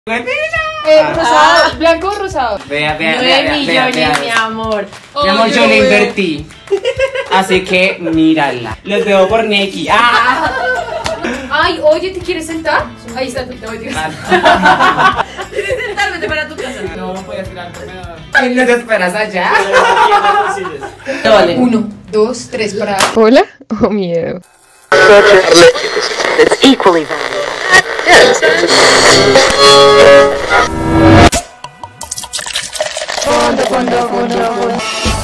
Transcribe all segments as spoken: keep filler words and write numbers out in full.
Eh, rosado, blanco o rosado. Vea, vea, nueve vea, vea, millones, vea, mi vea. amor. Mi amor, yo le invertí. Así que mírala. Los debo por Neki. ¡Ah! Ay, oye, ¿te quieres sentar? Ahí está tu no, ¿Quieres sentar? Vete para tu casa. No, voy a tirar comedor. Ay, ¿nos esperas allá? Dale. Uno, dos, tres para. ¿Hola o miedo? It's equally valuable. Yes. Fondo, fondo, fondo, fondo.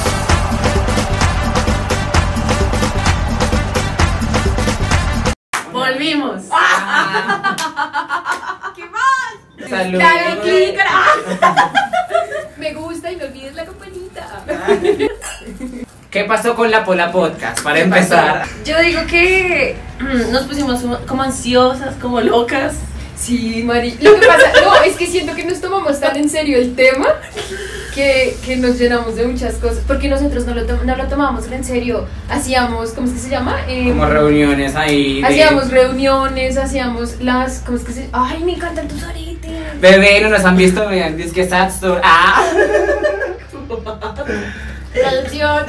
Volvimos. ¿Qué más? Salud. Dale clic. Me gusta y no olvides la campanita. ¿Qué pasó con la Pola Podcast? Para empezar. Yo digo que mm, nos pusimos como ansiosas, como locas. Sí, Mari. Lo que pasa, no, es que siento que nos tomamos tan en serio el tema que, que nos llenamos de muchas cosas. Porque nosotros no lo, to no lo tomábamos en serio. Hacíamos, ¿cómo es que se llama? Eh, Como reuniones ahí. de- Hacíamos reuniones, hacíamos las, ¿cómo es que se? Ay, me encantan tus aretes. Bebé, no nos han visto. Vean, dice que Sad Store. ¡Ah! Traducción.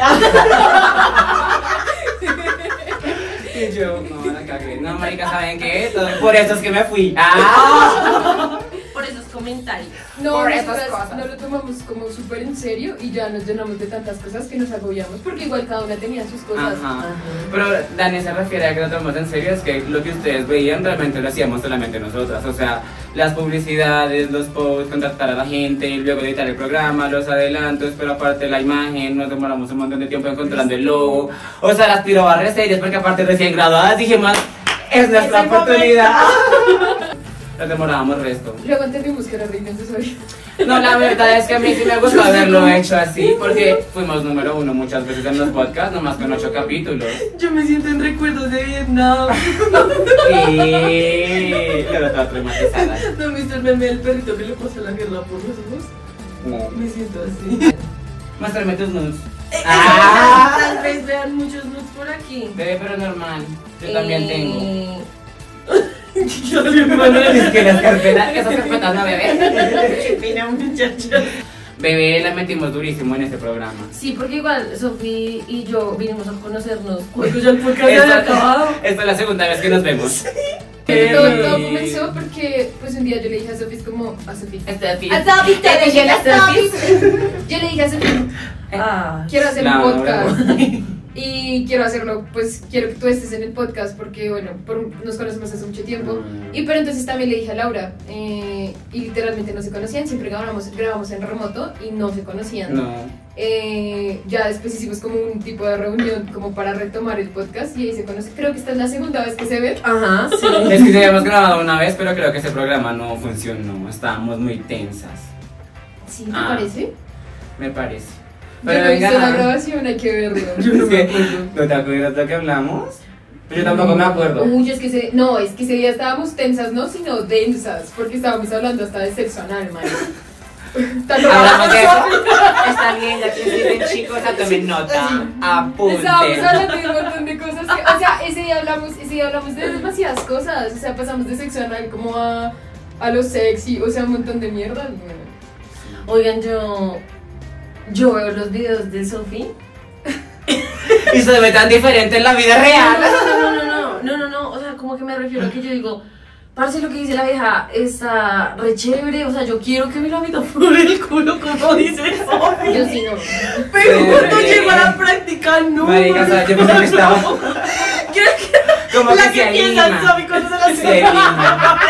Y yo, no, la cagué. No, marica, ¿saben qué? Todo- Por eso es que me fui. ¡Ah! Por esos comentarios. No, Por nosotras esas cosas. no lo tomamos como súper en serio y ya nos llenamos de tantas cosas que nos agobiamos porque igual cada una tenía sus cosas. Ajá. Pero Dani se refiere a que no tomamos en serio, es que lo que ustedes veían realmente lo hacíamos solamente nosotras. O sea, las publicidades, los posts, contactar a la gente, luego editar el programa, los adelantos, pero aparte la imagen, nos demoramos un montón de tiempo encontrando el logo. O sea, las pirobarres serias, porque aparte recién graduadas dijimos, es nuestra Es el oportunidad. Nos demorábamos resto. Luego entendimos que era re innecesario. No, la verdad es que a mí sí me gusta haberlo hecho así, porque fuimos número uno muchas veces en los podcasts, nomás con ocho capítulos. Yo me siento en recuerdos de Vietnam. Y luego estaba traumatizada. ¿No has visto el meme del perrito que le pasa la guerra por los ojos? No. Me siento así. Muéstrame tus nudes. Ah. Tal vez vean muchos nudes por aquí. Bebé, pero normal. Yo también tengo. tengo. Es que las carpetas, esas carpetas no, bebé. Qué pena, muchacha. Bebé, la metimos durísimo en este programa. Sí, porque igual Sofía y yo vinimos a conocernos cuando ya el podcast se había Esta, acabado. esta es la segunda vez que nos vemos. Todo, Eh, todo comenzó porque pues un día yo le dije a Sofía, es como a Sofía. Esta aquí. A Sofía te dejé las Yo le dije a Sofía, Ah, quiero hacer La un hora. podcast. Y quiero hacerlo, pues quiero que tú estés en el podcast porque, bueno, por- nos conocemos hace mucho tiempo. Mm. Y pero entonces también le dije a Laura, eh, y literalmente no se conocían, siempre grabamos, grabamos en remoto y no se conocían. No. Eh, ya después hicimos como un tipo de reunión como para retomar el podcast y ahí se conoce. Creo que esta es la segunda vez que se ve. ajá, sí. Es que ya habíamos grabado una vez, pero creo que ese programa no funcionó. Estábamos muy tensas. ¿Sí te Ah. parece? Me parece. Yo no he visto la venga. grabación, hay que verlo. Yo no me acuerdo. ¿No te acuerdas de lo que hablamos? Yo tampoco me acuerdo. Uy, es que ese, no, es que ese día estábamos tensas, no, sino densas, porque estábamos hablando hasta de sexo anal, man. Hablamos de eso. Está bien, ya que dicen chicos, a tomen nota. Estábamos Apunten. hablando de un montón de cosas que, o sea, ese día hablamos, ese día hablamos de demasiadas cosas, o sea, pasamos de sexo anal como a, a lo sexy, o sea, un montón de mierda. ¿No? Oigan, yo. Yo veo los videos de Sofía. Y se ve tan diferente en la vida real. No, no, no, no, no, no, no, o sea, como que me refiero a que yo digo, parce, lo que dice la vieja está re chévere, o sea, yo quiero que me lo meto por el culo, como dice Sofía. Yo sí no. Pero cuando Bebé. llego a la práctica, no. Marica, o sea, yo pensé que estaba Quiero que como la que que se piensa en anima. Sofía cuando se la Se anima.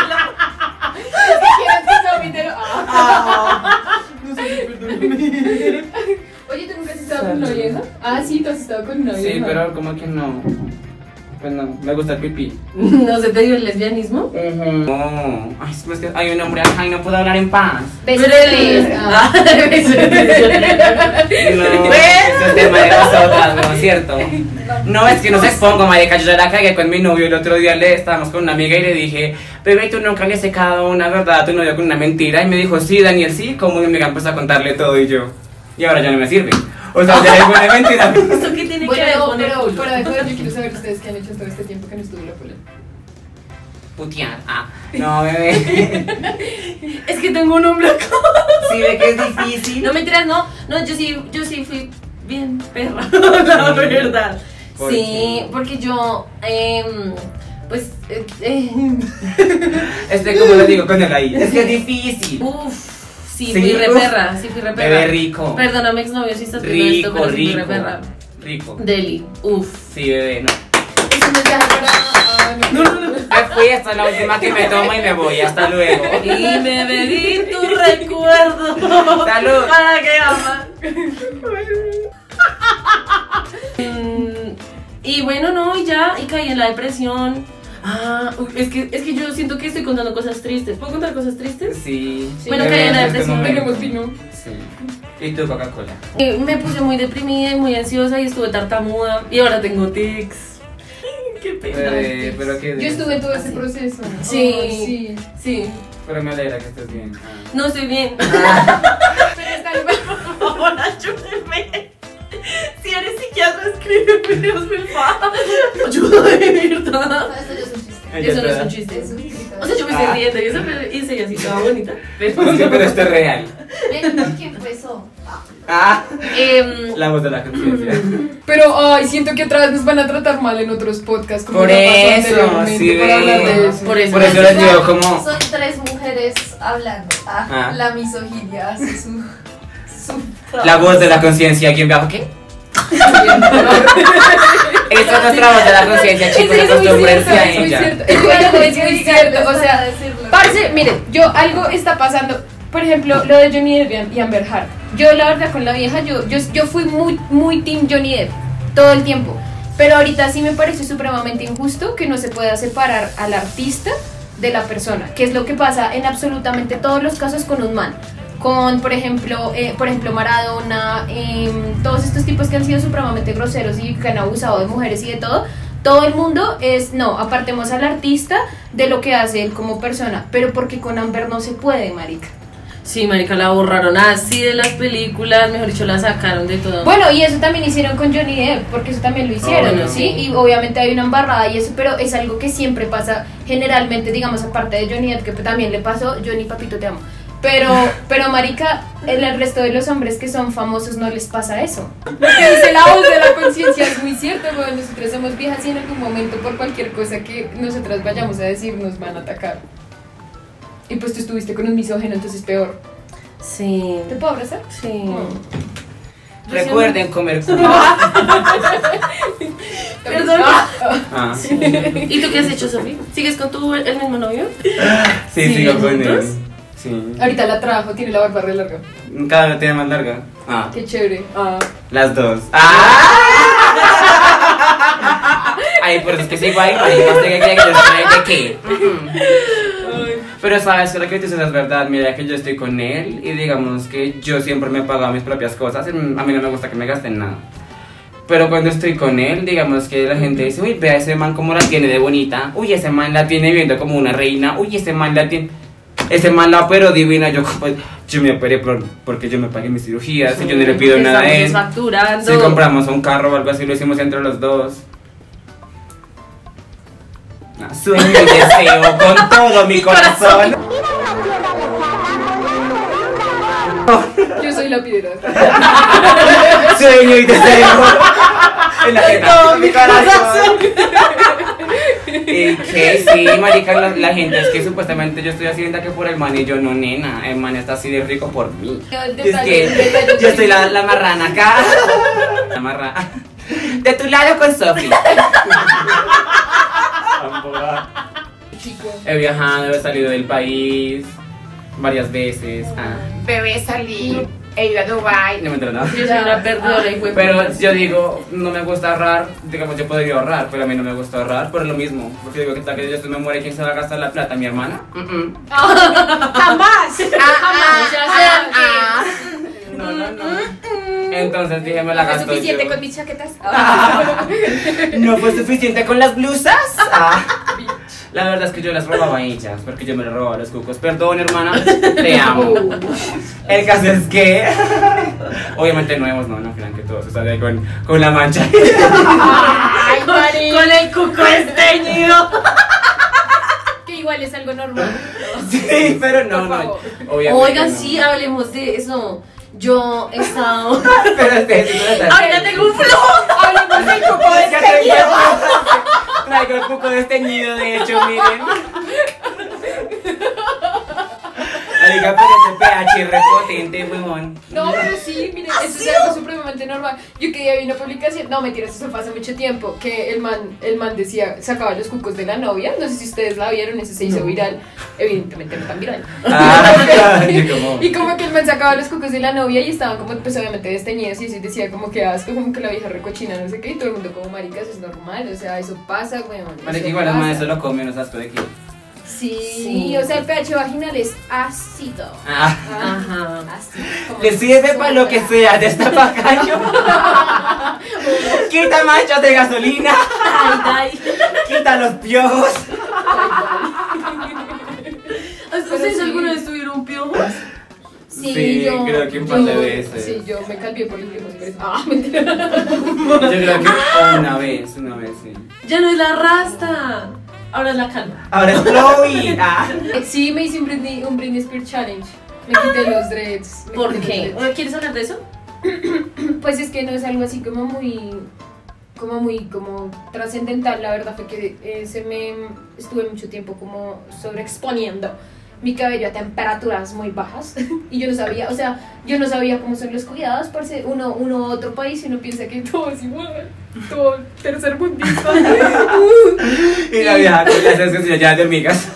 ¿Quieres que Sofi te lo- Ah. No sé, perdóname. Oye, ¿tú nunca has estado con una vieja? Ah, sí, tú has estado con una vieja. Sí, pero como que no. Pues no, me gusta el pipí. ¿No se te dio el lesbianismo? No. Ay, pues que hay un hombre acá y no puedo hablar en paz. Besos Pero tres. el- Ah. Ah, besos tres. No, eso es tema de nosotras, ¿no es cierto? No, es que no se expongo, marica, yo ya la cagué con mi novio. El otro día le estábamos con una amiga y le dije, bebé, ¿tú nunca le has secado una verdad a tu novio con una mentira? Y me dijo, sí, Daniel, sí. Como mi amiga empezó a contarle todo y yo, y ahora ya no me sirve. O sea, ya es buena mentira. ¿Esto qué tiene Bueno, que ver no, con el pero culo? fuera de joder, yo quiero saber ustedes qué han hecho todo este tiempo que no estuvo la pola. putear. Ah, no, bebé. Es que tengo un hombro acá. Sí, ve que es difícil. No, mentiras, no. No, yo sí, yo sí fui bien perra, la verdad. ¿Por Sí, qué? porque yo, eh, pues, eh, eh, Este, como le digo con el ahí. Es que es difícil. uff, sí, Sí, fui re uf. perra, sí fui re perra. Bebé rico. Perdóname, exnovio, si estás viendo Rico, esto, pero sí fui re rico. perra. Rico. Deli, uff. Sí, bebé, no. Es un mensaje para. Ah, no, no, no. Me fui, esta es la última que me tomo y me voy. Hasta luego. Y me bebí tu recuerdo. Salud. Para que ama. Mm, y bueno, no, y ya, y caí en la depresión. Ah, uy, es que, es que yo siento que estoy contando cosas tristes. ¿Puedo contar cosas tristes? Sí. Bueno, bebé, caí en la en este depresión. momento. Tenemos vino. Sí. ¿Y tú, Coca-Cola? Eh, me puse muy deprimida y muy ansiosa y estuve tartamuda. Y ahora tengo tics. Qué pena. Bebé, pero qué. Yo estuve en todo ese Así. proceso. Sí. Ay, sí. Sí, Pero me alegra que estés bien. Ah. no estoy bien. Pero está bien. Por favor, ayúdenme. Si eres psiquiatra, escríbeme, Dios me fa. Ayúdame, de verdad. Esto ya es un chiste. Ella Eso no es está- un chiste. Es un chiste. O sea, yo me estoy Ah. riendo y eso me hice así toda bonita. Pero, Es que, pero esto es real. Ven, ¿quién empezó? Ah. Em, La voz de la conciencia. Pero, ay, siento que otra vez nos van a tratar mal en otros podcasts. Como Por ya pasó eso, anteriormente, sí, por hablar de ve. eso. Por eso. Por eso les digo como. Son tres mujeres hablando. Ah, Ah. La misoginia hace su, su La voz de la conciencia, ¿quién bajo qué? Esta es nuestra voz de la conciencia, chicos, Es muy acostúmbrense cierto, a es muy ella. cierto. Es muy- es muy cierto, o sea, parce, miren, yo algo está pasando. Por ejemplo, lo de Johnny Depp y Amber Heard. Yo la verdad con la vieja, yo, yo, yo fui muy, muy team Johnny Depp todo el tiempo. Pero ahorita sí me parece supremamente injusto que no se pueda separar al artista de la persona, que es lo que pasa en absolutamente todos los casos con un man. Con, por ejemplo, eh, por ejemplo Maradona, eh, todos estos tipos que han sido supremamente groseros y que han abusado de mujeres y de todo. Todo el mundo es, no, apartemos al artista de lo que hace él como persona. Pero porque con Amber no se puede, marica. sí, marica, la borraron así de las películas, mejor dicho, la sacaron de todo. Bueno, y eso también hicieron con Johnny Depp, porque eso también lo hicieron, Obvio. ¿sí? Y obviamente hay una embarrada y eso, pero es algo que siempre pasa, generalmente, digamos, aparte de Johnny Depp, que también le pasó, Johnny, papito, te amo. Pero, pero marica, el resto de los hombres que son famosos no les pasa eso. Lo que dice la voz de la conciencia es muy cierto, güey. Nosotros somos viejas y en algún momento por cualquier cosa que nosotras vayamos a decir nos van a atacar. Y pues tú estuviste con un misógeno, entonces peor. Sí, ¿Te puedo abrazar? sí. Recuerden comer culo. Perdón. Ah. ¿Y tú qué has hecho, Sofi? ¿Sigues con tu el mismo novio? Sí, ¿Sí, sigo con él. juntos? Sí. Ahorita la trabajo, tiene la barba re larga. Cada vez tiene más larga. Ah. Qué chévere. Ah. Las dos. ¡Ah! Ay, por eso es que sigo ahí, no sé qué quiere que yo sabe de qué. Pero sabes que lo que dices es verdad, mira que yo estoy con él y digamos que yo siempre me he pagado mis propias cosas, a mí no me gusta que me gasten nada. Pero cuando estoy con él, digamos que la gente dice, uy, vea ese man como la tiene de bonita, uy, ese man la tiene viendo como una reina, uy, ese man la tiene... Ese man la operó divina, yo, pues, yo me operé por- porque yo me pagué mis cirugías y yo no le pido nada a él. Estamos facturando. Si compramos un carro o algo así, lo hicimos entre los dos. Ah, sueño y deseo con todo mi corazón. Yo soy la piedra. Sueño y deseo en la jeta, todo mi mi corazón. Y que sí, marica, la, la gente es que supuestamente yo estoy haciendo que por el man y yo no, nena. El man está así de rico por mí. Es que yo soy la, la marrana acá. La marrana. De tu lado con Sofi. He viajado, he salido del país varias veces. Ah. Bebé, salí. He ido a Dubai. No me entero nada. Yo soy una perdedora y fue Pero yo digo, no me gusta ahorrar, digamos, yo podría ahorrar, pero a mí no me gusta ahorrar por lo mismo. Porque digo, que tal que yo me muere, ¿quién se va a gastar la plata? ¿Mi hermana? Mm, mm. Jamás. Jamás. ya Ah, ah. No, no, no. Entonces dije, me la ¿Fue gasto suficiente yo. con mis chaquetas? ¿No fue suficiente con las blusas? Ah. La verdad es que yo las robaba ellas, porque yo me las robaba a los cucos. Perdón, hermana, te amo. El caso es que, obviamente nuevos, no, no crean que todos están ahí con, con la mancha. Ay, Mari. Con el cuco esteñido. ¿Qué igual es algo normal. Sí, pero no, Por no. favor. Obviamente Oigan, no. sí, hablemos de eso. Yo he estado. Pero este, sí, no está- ¡Ahora tengo un flow! Hablemos del cuco Es que desteñido. traigo- Traigo el cuco desteñido, de hecho, miren. Marica, pero ese pH es repotente, huevón. No, pero sí, miren, eso es algo supremamente normal. Yo que día vi una publicación, no, mentiras, eso fue hace mucho tiempo, que el man, el man decía, sacaba los cucos de la novia, no sé si ustedes la vieron, eso se hizo No. viral, evidentemente no tan viral. Ah, y como- Y como que el man sacaba los cucos de la novia y estaban como, pues obviamente desteñidos y así decía como que asco, como que la vieja recochina, no sé qué, y todo el mundo como, marica, eso es normal, o sea, eso pasa, weón. Marica, eso igual la pasa". madre eso lo come, no sabes de qué. Sí, Sí. o sea, el pH vaginal es ácido. Ah. Ajá. Ácido. como Le sirve para lo que soda. sea, destapacaño. Quita manchas de gasolina. Ay, ay. Quita los piojos. ¿Ustedes sí. alguna vez tuvieron piojos? Sí, Sí, yo, creo que un yo- par de veces. Sí, yo me calvié por los viejos pero- Ah, mentira. Yo creo que una vez, una vez, sí. Ya no es la rasta. Ahora es la calma. Ahora es Chloe. Ah. Sí, me hice un Britney, un Britney Spears Challenge. Me quité los dreads. me ¿Por quité qué? los dreads. ¿Quieres hablar de eso? Pues es que no es algo así como muy, como muy, como trascendental. La verdad fue que eh, se me estuve mucho tiempo como sobreexponiendo mi cabello a temperaturas muy bajas y yo no sabía, o sea, yo no sabía cómo son los cuidados, parce, uno, uno a otro país y uno piensa que todo es igual, todo tercer mundista. Y la vieja con las esas ya de hormigas.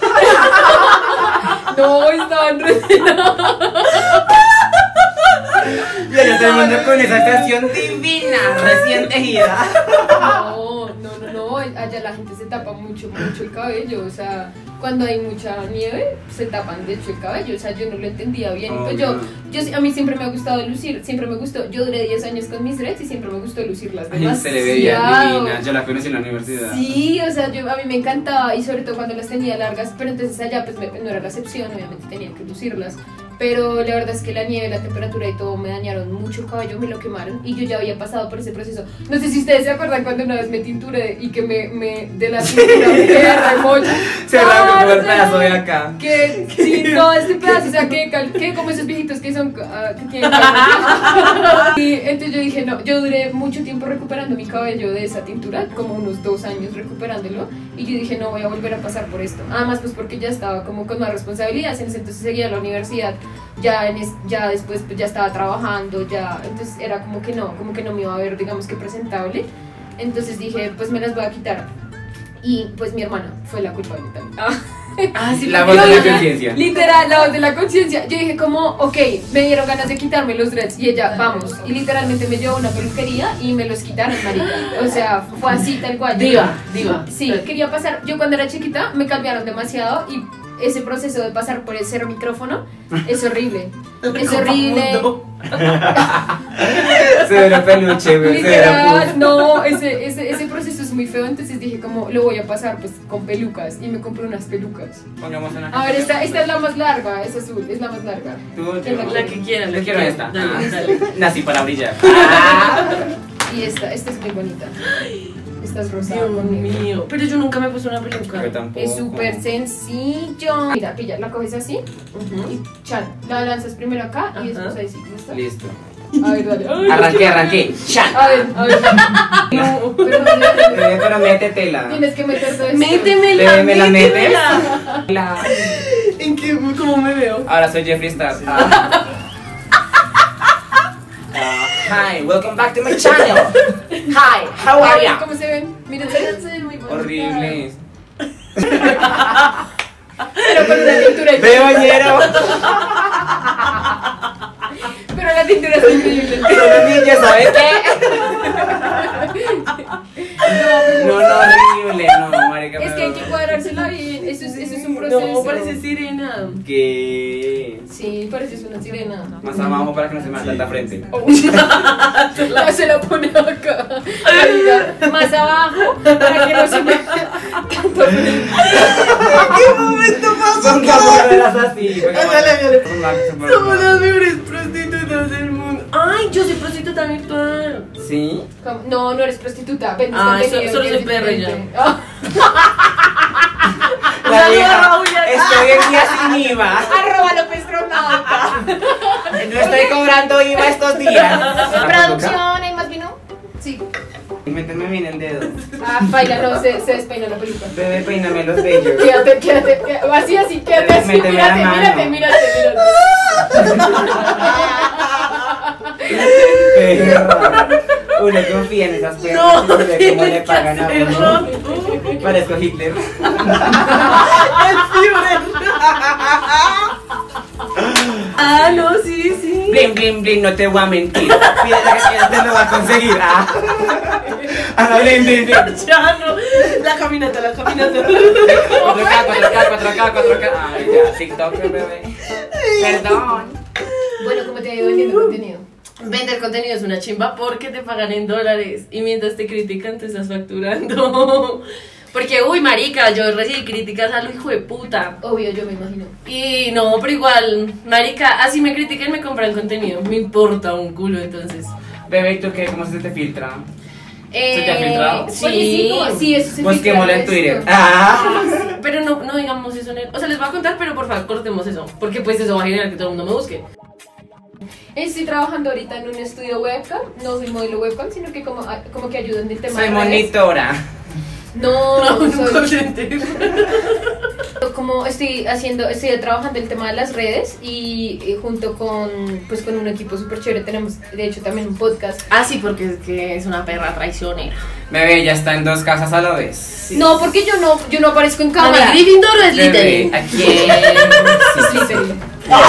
No, estaban re... Y allá todo el mundo con esa estación divina, recién tejida. No, no, no, no, allá la gente se tapa mucho, mucho el cabello, o sea, cuando hay mucha nieve, se tapan de hecho el cabello, o sea, yo no lo entendía bien, y pues yo, Obvio. yo, sí- a mí siempre me ha gustado lucir, siempre me gustó, yo duré diez años con mis dreads y siempre me gustó lucirlas Ay, demasiado. se le veía divina. Yo la conocí en la universidad. Sí, o sea, yo, a mí me encantaba y sobre todo cuando las tenía largas, pero entonces allá pues me- no era la excepción, obviamente tenía que lucirlas. Pero la verdad es que la nieve, la temperatura y todo me dañaron mucho el cabello, me lo quemaron y yo ya había pasado por ese proceso. No sé si ustedes se acuerdan cuando una vez me tinturé y que me, me de la cintura me quedé remocha. Se arrancó el pedazo de acá. Que sí, todo este pedazo, o sea, que, cal- que como esos viejitos que son, ah, que tienen cabello. Y entonces yo dije, no, yo duré mucho tiempo recuperando mi cabello de esa tintura, como unos dos años recuperándolo, y yo dije, no voy a volver a pasar por esto. Además, pues porque ya estaba como con más responsabilidades, en ese entonces seguía la universidad, ya, en es- ya después pues, ya estaba trabajando, ya, entonces era como que no, como que no me iba a ver, digamos que presentable. Entonces dije, pues me las voy a quitar. Y pues mi hermana fue la culpable también. Ah, sí, La porque- voz de la Yo- conciencia. Literal, la voz de la conciencia. Yo dije como, ok, me dieron ganas de quitarme los dreads y ella, vamos. Y literalmente me llevó a una peluquería y me los quitaron, marica. O sea, fue así tal cual. Diva, diva. Sí, quería pasar. Yo cuando era chiquita me cambiaron demasiado y ese proceso de pasar por el cero micrófono es horrible. Es horrible. Se ve la peluche, güey. Se ve la Literal, puff. no, ese, ese, ese proceso es muy feo, entonces dije como lo voy a pasar pues con pelucas y me compré unas pelucas. Pongamos una. A ver, esta, esta es la más larga, es azul, es la más larga. Tú, ¿Quién la yo. La que quieran. Yo quiero esta. Dale, Ah. dale. Nací para brillar. Y esta, esta es muy bonita. Esta es rosada Dios conmigo. mío. Pero yo nunca me puse una peluca. Yo tampoco. Es súper sencillo. Mira, pilla, la coges así Ujú. y chan, la lanzas primero acá y Ajá. después ahí sí, ¿listo? Listo. A ver, dale. Ay, Arranqué, arranqué. ¡Chan! A ver, a ver. No, pero Eh, Pero métetela. tienes que meter todo esto. Métemela, ¿Me- me la metes? métemela. La- ¿En qué? ¿Cómo me veo? Ahora soy Jeffree Star. Ah. Ah, hi, welcome back to my channel. Hi, how A are ver, ya? ¿cómo se ven? Miren, se ven muy bonitas. Horrible. Pero con una tintura ¡Ve, bañero! Pero la tintura es increíble. Solo niña, ¿sabes qué? No, no, horrible, no, marica. Es que hay que cuadrársela bien. Eso es, eso es un proceso. No, parece sirena. Que Sí, pareces una sirena. más abajo para que no se me tanta frente. Ya se la pone acá. Marica, más abajo para que no se me tanto frío. ¿Qué momento pasó? Son camoneras así. Dale, dale. Somos las mejores prostitutas del mundo. Ay, yo soy prostituta virtual. ¿Sí? Como- No, no eres prostituta. Vendes Ah, contenido, eso- solo que soy es perra y diferente. ya. Ah, La Saluda, vieja, Raúl, ya. estoy en día sin I V A. Arroba López Tronauta. No estoy cobrando I V A estos días. Producción, ¿hay más vino? Sí. Méteme bien el dedo. Ah, baila, no, se, se despeina la película. Bebé, peíname los bellos. Quédate, quédate, quédate, así, así, quédate así, Méteme la mírate, mano. mírate, mírate, mírate. Perra. Uno confía en esas perras. No, y ve cómo tienes le que pagan a hacerlo. uno. Parezco Hitler. El Führer. Ah, no, sí, sí. Blin, blin, blin, no te voy a mentir. Fíjate que ya te lo va a conseguir. Ah, ah blin, blin, blin. Ya no. La caminata, la caminata. cuatro K, cuatro K, cuatro K, cuatro K. Ay, ya, TikTok, bebé. Perdón. Bueno, ¿cómo te ha ido vendiendo contenido? Vender contenido es una chimba porque te pagan en dólares y mientras te critican te estás facturando. Porque, uy, marica, yo recibí críticas a lo hijo de puta. Obvio, yo me imagino. Y no, pero igual, marica, así me critican, me compran contenido. Me importa un culo, entonces. Bebé, ¿y tú qué? ¿Cómo se te filtra? Eh, ¿Se te ha filtrado? Sí, Oye, sí, ¿cómo? Sí, eso se Busquémoslo en filtra Twitter. esto. Ah. pero no, no digamos eso en el... O sea, les voy a contar, pero por favor, cortemos eso. Porque pues eso va a generar que todo el mundo me busque. Estoy trabajando ahorita en un estudio webcam. No soy modelo webcam, sino que como, como que ayudo en el tema Soy de redes. monitora. No, No, un soy... call center. Como estoy haciendo, estoy trabajando el tema de las redes y, y junto con, pues, con un equipo súper chévere tenemos, de hecho, también un podcast. Ah, sí, porque es que es una perra traicionera. Bebé, ya está en dos casas a la vez. No, porque yo no, yo no aparezco en No, cámara. mi Gryffindor es Bebé, Slytherin. ¿a quién? Slytherin.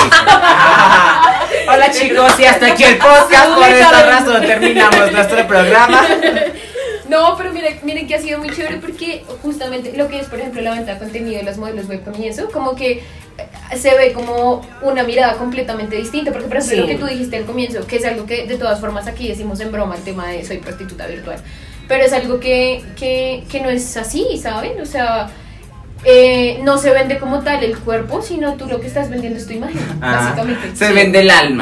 Hola chicos, y hasta aquí el podcast. Por esta razón terminamos nuestro programa. No, pero miren, miren que ha sido muy chévere porque justamente lo que es, por ejemplo, la venta de contenido de las modelos webcam y eso, como que se ve como una mirada completamente distinta, porque por ejemplo Sí. lo que tú dijiste al comienzo, que es algo que de todas formas aquí decimos en broma el tema de soy prostituta virtual, pero es algo que, que, que no es así, ¿saben? O sea, eh, no se vende como tal el cuerpo, sino tú lo que estás vendiendo es tu imagen, Ah, básicamente. se Sí. vende el alma.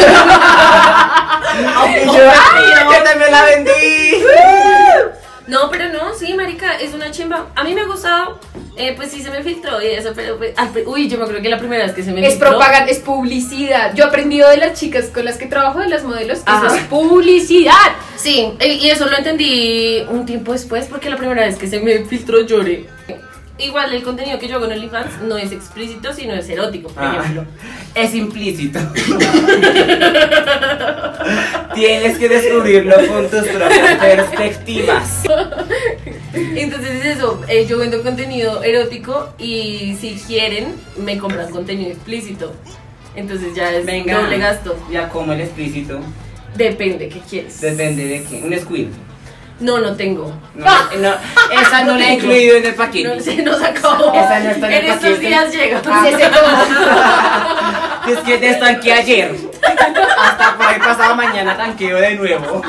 Ay, Y yo, ¡ay, yo también la vendí! No, pero no, sí, marica, es una chimba. A mí me ha gustado, eh, pues sí se me filtró y eso, pero pues, al pri- uy, yo me creo que la primera vez que se me Es filtró. propaganda, es publicidad. Yo he aprendido de las chicas con las que trabajo, de las modelos, que Ajá. eso es publicidad. Sí, y y eso lo entendí un tiempo después porque la primera vez que se me filtró lloré. Igual el contenido que yo hago en OnlyFans no es explícito, sino es erótico, por Ah, ejemplo. es implícito. Tienes que descubrirlo con tus propias perspectivas. Entonces es eso, eh, yo vendo contenido erótico y si quieren me compran contenido explícito. Entonces ya es Venga. doble gasto. Ya como el explícito. Depende, ¿qué quieres? Depende de qué. Un squirt. No, no tengo. No, no, esa no la he incluido en el paquete. No, se nos acabó. Esa no está en el En estos paquete. días llega. Sí, ese Es que te estanqué ayer. Hasta por ahí pasado mañana tanqueo de nuevo.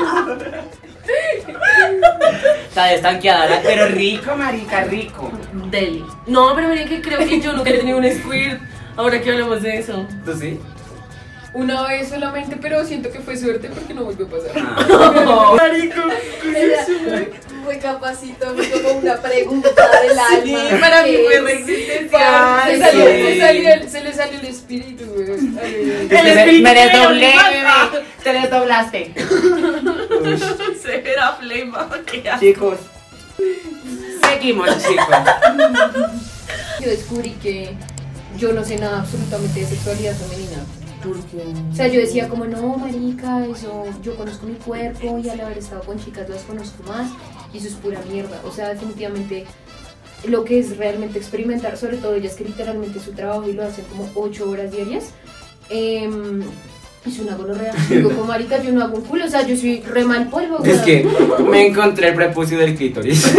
Está destanqueada, ¿verdad? Pero rico, marica, rico. Deli. No, pero miren que creo que yo nunca he tenido un squirt. Ahora que hablamos de eso. ¿Tú sí? Una vez solamente, pero siento que fue suerte porque no volvió a pasar. Ah. Marico. Fue capacito, fue como una pregunta del alma. Sí, para mí fue re Se, existencial. salió- sí. se salió el- se le salió el espíritu, güey. Ay, ay, Es que se- espíritu me de desdoblé, OnlyFans. bebé. Te desdoblaste. Severa flema. Qué asco. Chicos. Seguimos, chicos. ay. Yo descubrí que yo no sé nada absolutamente de sexualidad femenina. O sea, yo decía como, no, marica, eso, yo conozco mi cuerpo y al haber estado con chicas las conozco más y eso es pura mierda. O sea, definitivamente lo que es realmente experimentar, sobre todo ellas que literalmente su trabajo y lo hacen como ocho horas diarias, eh, es una gonorrea. Digo, como marica, yo no hago un culo, o sea, yo soy re mal polvo. Es weón. que me encontré el prepucio del clítoris.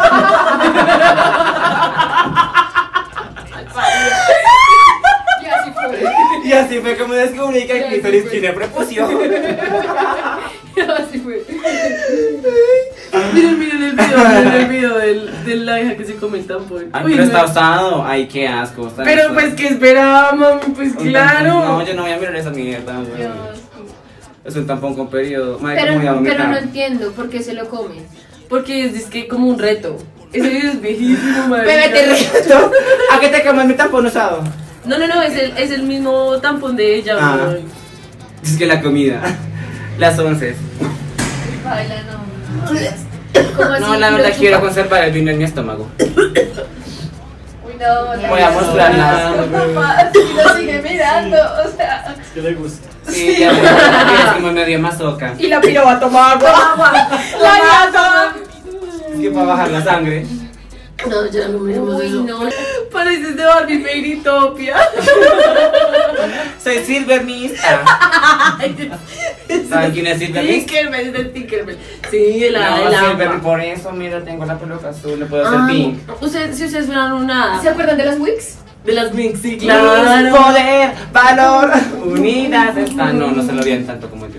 Y así fue. Y así fue como descubrí que el Ya, sí, clítoris pues. tiene prepucio. Y así fue. Miren, miren el video, miren el video del, de la hija que se come el tampón. Ay, Uy, pero no. está usado. Ay, qué asco. está Pero usado. pues que esperaba, mami, pues Un claro. tampón. No, yo no voy a mirar esa mierda, güey. Dios. Es un tampón con periodo. Madre, Pero, ¿cómo voy a vomitar? pero no entiendo por qué se lo comen. Porque es, es que como un reto. Ese video es viejísimo, marica. Bebé, te reto a que te comas mi tampón usado. No, no, no, es el, es el mismo tampón de ella, Ah. güey. Es que la comida. Las once. Baila, no. ¿Cómo así? No, la ¿Lo verdad chupa? quiero conservar el vino en mi estómago. Uy, no, no. Voy a mostrarla. Papá, si lo sigue mirando, o sea. Es que le gusta. Sí, ya sé, es como medio masoca. Y la piro va a tomar agua. La gato. Es que para bajar la sangre. No, ya no me Uy, eso. no. Pareces de Barbie Fairytopia. Soy Silvermista. ¿Saben quién es Silvermist? Tinkerbell, es de Tinkerbell. Sí, el No, el Silver, agua. por eso, mira, tengo la peluca azul, le puedo hacer Ah, pink. usted, si ustedes fueran una ¿Se acuerdan de las wigs? de las Mix, sí, Luz, claro. poder, valor, unidas están. No, no se lo vean tanto como yo.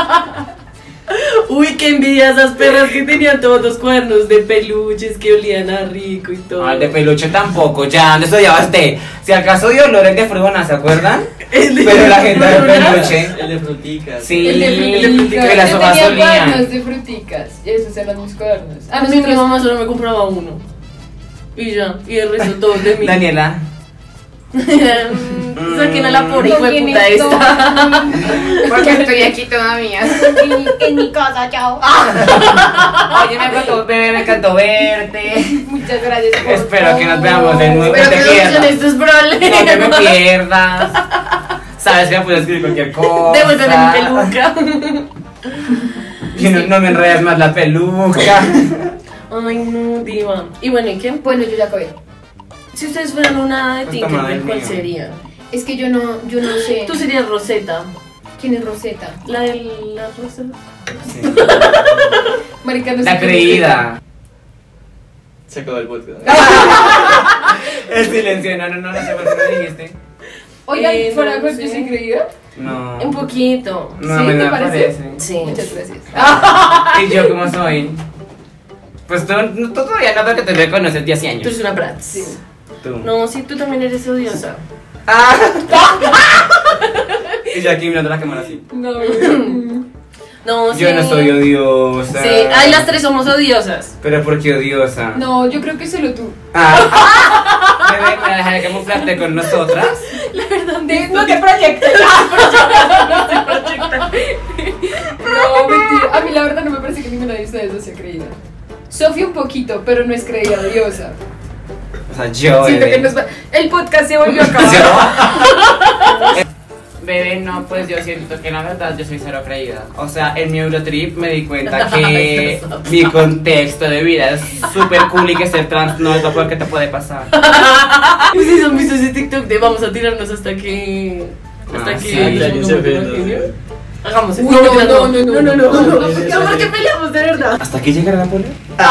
Uy, qué envidia esas perras que tenían todos los cuernos de peluches que olían a rico y todo. Al de peluche tampoco, ya, ¿dónde estoy ya usted? Si acaso dio olor el de frugona, ¿se acuerdan? El de- Pero la gente de ¿Frugona? peluche. El de fruticas. Sí, El de fruticas. que las Yo hojas tenía olían. cuadernos de fruticas. Esos eran mis cuadernos. A A mí mi nosotros mamá solo me compraba uno. Y ya, y el resto todo de mí. Daniela. Saquen a la pobre hijo de ¿Con puta quién esta. Porque estoy aquí todavía. En, en mi casa, chao. Oye, me encantó, bebé, me encantó verte. Muchas gracias por Espero que nos todo. veamos de nuevo. Espero No te que no pierdas. solucionen estos problemas. No te me pierdas. Sabes que me puedes escribir cualquier cosa. Devuélveme mi peluca. Y no, no me enredes más la peluca. Ay, no, diva. Y bueno, ¿y qué? Bueno, yo ya acabé. Si ustedes fueran una de Pues toma Tinkerbell, el ¿cuál mío. sería? Es que yo no, yo no sé. Tú serías Rosetta. ¿Quién es Rosetta? La de la rosa. Sí. Marica, no sé La quién es creída. Se acabó el podcast. El silencio, no, no, no, no sé por qué lo dijiste. Rosetta. Oigan, Eh, fuera no pues sé. yo soy creída. No. Un poquito. No, ¿Sí? me ¿Te me parece? parece. Sí. Muchas gracias. ¿Y yo cómo soy? Pues tú, tú todavía no veo que te voy a conocer de hace Tú años. eres una Bratz. Sí. Tú. No, sí, tú también eres odiosa. Ah. Y yo aquí mirando la cámara así. No, No, sí. Yo no soy odiosa. Sí, ay, las tres somos odiosas. Pero ¿por qué odiosa? no, yo creo que solo tú. Ah. Bebé, ¿me dejar de camuflarte con nosotras? De- no te proyectes. No, mentira. A mí la verdad no me parece que ninguna de ustedes sea creída. Sofía un poquito, pero no es creída odiosa. O sea, yo, Siento bebé. que nos va- el podcast se volvió a acabar. ¿Yo? Bebé, no, pues yo siento que la verdad yo soy cero creída. O sea, en mi Eurotrip me di cuenta que mi contexto de vida es súper cool y que ser trans no es lo peor que te puede pasar. ¿Y si han visto ese TikTok de vamos a tirarnos hasta que. Hasta Ah, que. sí, alguien se ofenda. Hagamos Uy, no, no, no, no, no, no, no, no, no, Sí, sí, no, sí. porque peleamos de verdad. ¿Hasta aquí llegará la poli?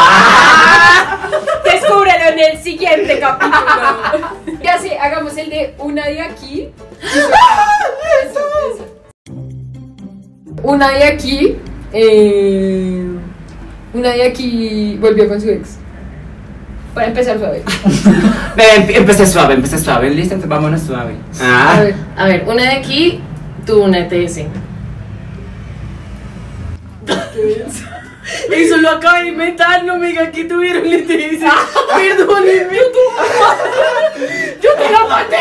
Descúbrelo en el siguiente capítulo. Ya sí, hagamos el de una de aquí. Eso, eso. Una de aquí. Eh, una de aquí volvió con su ex. Para empezar suave. Bebé, empecé suave, empecé suave. Listo, entonces vámonos suave. A Ah. ver. A ver, una de aquí, tú una de T S. Eso lo acabo de inventar, no me digan que tuvieron el T S. Perdónenme. Yo te la maté.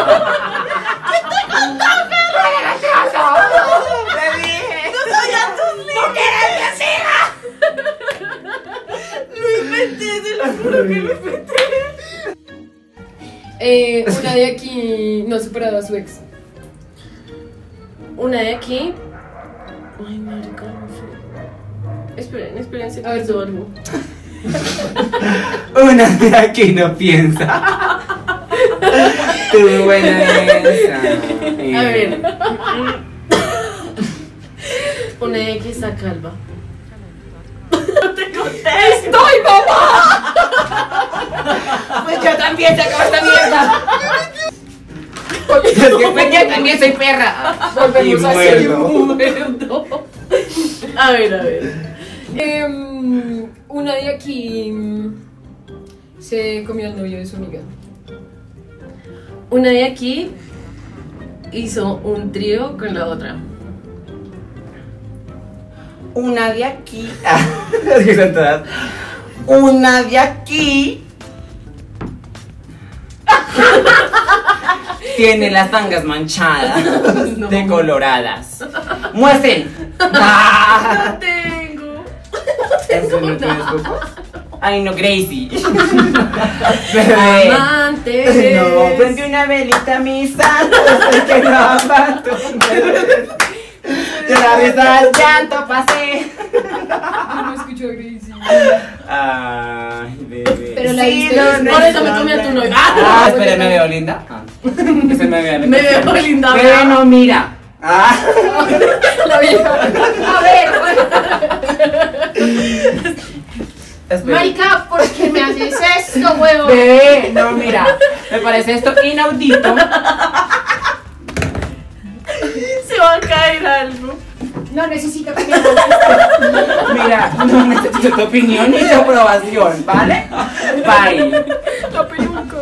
Lo inventé, se lo juro que lo inventé. Eh, una de aquí no ha superado a su ex. Una de aquí. Ay, marica, no sé. Esperen, esperen, se A ver, pasó tú. algo. Una de aquí no piensa. Tu buena esa. A ver. Una de aquí está calva. No te contesto. ¡Estoy, mamá! Pues yo también se acabó esta mierda. Es que pues yo también soy perra. Volvemos Y a ser muerto. A ver, a ver. Em, una de aquí mm, se comió al novio de su amiga. Una de aquí hizo un trío con la otra. Una de aquí. Ah, es que son todas. una de aquí tiene las tangas manchadas, No. decoloradas. ¡Muestren! ¡Ah! No tengo. ¿Eso no tienes coco? Ay, no, Gracie. Bebé. Amantes. No, prende una velita a mi santo, es que no abandono. De la risa al llanto pasé. Yo no escucho a Gracie. Ay, bebé. Pero la Sí, viste no, bien. no, Por eso no, me comí a tu no. novio. Ah, espera, ¿me veo linda? Ah. Ese me veo Me veo linda. Bebé, ¿verdad? no, mira. Ah. La vieja. A ver. Espera. Marica, ¿por qué me haces esto, huevo? Bebé, no, mira. Me parece esto inaudito. Se va a caer algo. No necesito que me Mira, no necesito tu opinión ni tu aprobación, ¿vale? Bye. la peluca.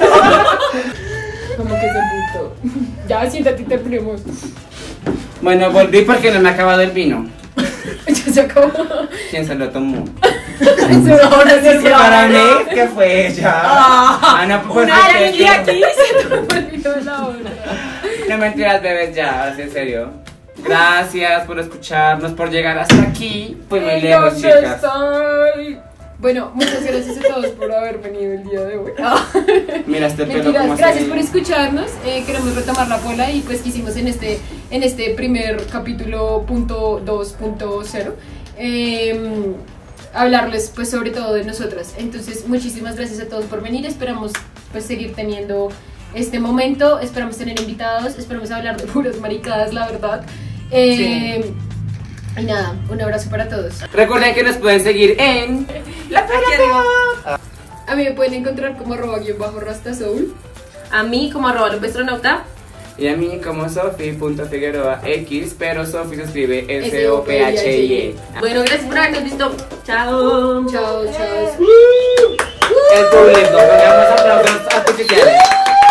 Como que se puto. Ya, siéntate y terminemos. Bueno, volví porque no me ha acabado el vino. Ya se acabó. ¿Quién se lo tomó? Eso ahora sí se Para va. mí, que fue ella. Ah, no, pues Una porque- Emily aquí. Se me olvidó la hora. No mentiras, bebés, ya, ahora sí, en serio. Gracias por escucharnos, por llegar hasta aquí. Pues muy ¿En lejos, dónde chicas. estoy? Bueno, muchas gracias a todos por haber venido el día de hoy. Mira este pelo Mentiras, como gracias se- por escucharnos. Eh, queremos retomar la bola y pues quisimos en este, en este primer capítulo punto dos punto cero eh, hablarles pues sobre todo de nosotras. Entonces muchísimas gracias a todos por venir. Esperamos pues seguir teniendo este momento. Esperamos tener invitados. Esperamos hablar de puras maricadas, la verdad. Eh, Y nada, un abrazo para todos. Recuerden que nos pueden seguir en La Aquí arriba. A mí me pueden encontrar como arroba guión bajo rastasoul. A mí como arroba lopestronauta. y a mí como Sofi.Figueroa X, pero Sofi se escribe S O P H I E. Bueno, gracias por habernos visto. Chao. Chao, chao. El público, pongamos aplausos artificiales.